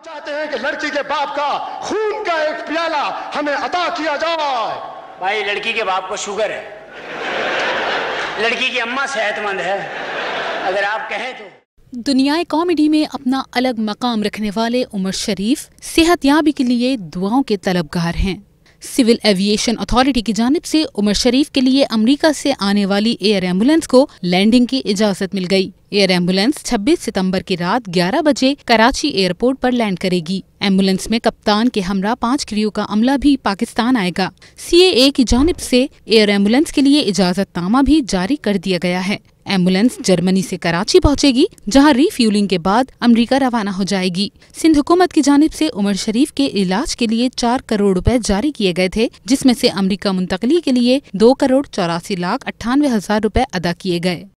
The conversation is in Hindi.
चाहते हैं कि लड़की के बाप का खून का एक प्याला हमें अता किया जाए। भाई लड़की के बाप को शुगर है, लड़की की अम्मा सेहतमंद है, अगर आप कहें तो। दुनियाए कॉमेडी में अपना अलग मकाम रखने वाले उमर शरीफ सेहतयाबी के लिए दुआओं के तलबगार हैं। सिविल एविएशन अथॉरिटी की जानिब से उमर शरीफ के लिए अमेरिका से आने वाली एयर एम्बुलेंस को लैंडिंग की इजाजत मिल गई। एयर एम्बुलेंस 26 सितंबर की रात 11 बजे कराची एयरपोर्ट पर लैंड करेगी। एम्बुलेंस में कप्तान के हमरा 5 क्रू का अमला भी पाकिस्तान आएगा। CAA की जानिब से एयर एम्बुलेंस के लिए इजाजतनामा भी जारी कर दिया गया है। एम्बुलेंस जर्मनी से कराची पहुंचेगी, जहां रिफ्यूलिंग के बाद अमेरिका रवाना हो जाएगी। सिंध हुकूमत की जानिब से उमर शरीफ के इलाज के लिए 4 करोड़ रुपए जारी किए गए थे, जिसमें से अमेरिका मुंतकली के लिए 2 करोड़ 84 लाख 98 हजार रुपए अदा किए गए।